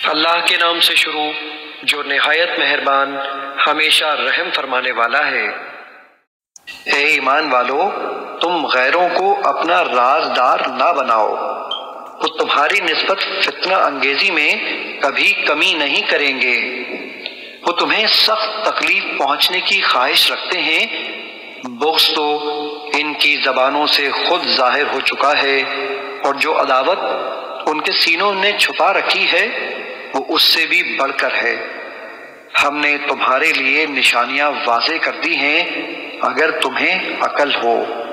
अल्लाह के नाम से शुरू जो निहायत मेहरबान हमेशा रहम फरमाने वाला है। ए ईमान वालो, तुम गैरों को अपना राजदार ना बनाओ। वो तुम्हारी निस्बत फितना अंगेजी में कभी कमी नहीं करेंगे। वो तुम्हें सख्त तकलीफ पहुंचने की ख्वाहिश रखते हैं। बुग़्ज़ तो इनकी जबानों से खुद जाहिर हो चुका है, और जो अदावत उनके सीनों ने छुपा रखी है वो उससे भी बढ़कर है। हमने तुम्हारे लिए निशानियां वाज़े कर दी हैं, अगर तुम्हें अकल हो।